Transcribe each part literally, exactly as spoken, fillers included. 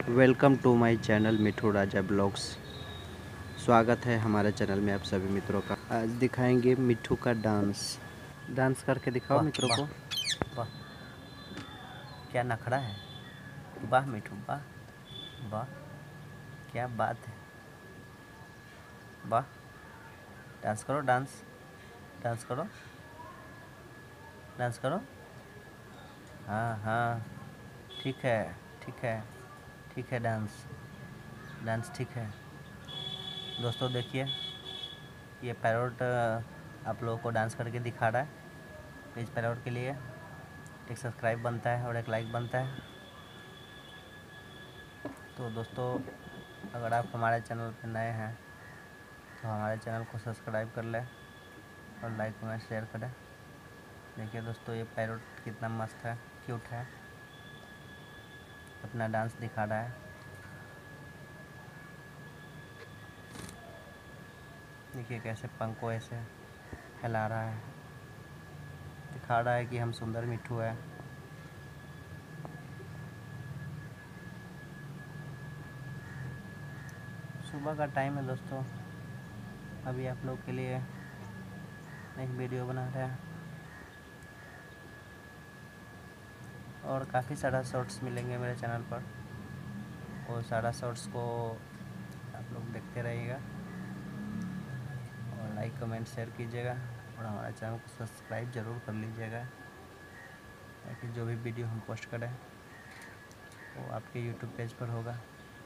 Welcome to my channel Mithu Raja blogs. स्वागत है हमारे चैनल में आप सभी मित्रों का। आज दिखाएंगे मिठू का डांस। डांस करके दिखाओ वाह मित्रों वाह को। वाह, क्या नखड़ा है। वाह मिठू, वाह वाह, क्या बात है। वाह, डांस करो, डांस डांस करो, डांस करो। हाँ हाँ, ठीक है, ठीक है, ठीक है। डांस डांस ठीक है। दोस्तों देखिए, ये पैरोट आप लोगों को डांस करके दिखा रहा है। इस पैरोट के लिए एक सब्सक्राइब बनता है और एक लाइक बनता है। तो दोस्तों, अगर आप हमारे चैनल पर नए हैं तो हमारे चैनल को सब्सक्राइब कर लें और लाइक कमेंट शेयर करें। देखिए दोस्तों, ये पैरोट कितना मस्त है, क्यूट है, अपना डांस दिखा रहा है। देखिए कैसे पंख को ऐसे हिला रहा है, दिखा रहा है कि हम सुंदर मिठू है। सुबह का टाइम है दोस्तों, अभी आप लोग के लिए एक वीडियो बना रहे हैं और काफ़ी सारा शॉर्ट्स मिलेंगे मेरे चैनल पर। वो सारा शॉर्ट्स को आप लोग देखते रहिएगा और लाइक कमेंट शेयर कीजिएगा और हमारे चैनल को सब्सक्राइब ज़रूर कर लीजिएगा, ताकि जो भी वीडियो हम पोस्ट करें वो आपके यूट्यूब पेज पर होगा।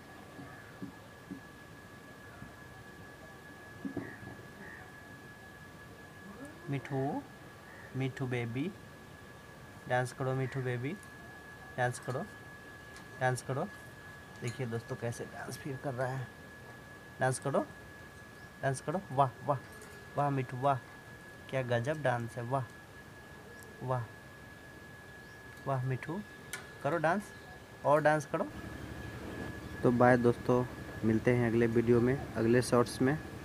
मिठू, मिठू बेबी, डांस करो मिठू बेबी, डांस करो, डांस करो। देखिए दोस्तों कैसे डांस भी कर रहा है। डांस करो, डांस करो। वाह वाह वाह मिठू, वाह, क्या गजब डांस है। वाह वाह वाह मिठू, करो डांस और डांस करो। तो बाय दोस्तों, मिलते हैं अगले वीडियो में, अगले शॉर्ट्स में।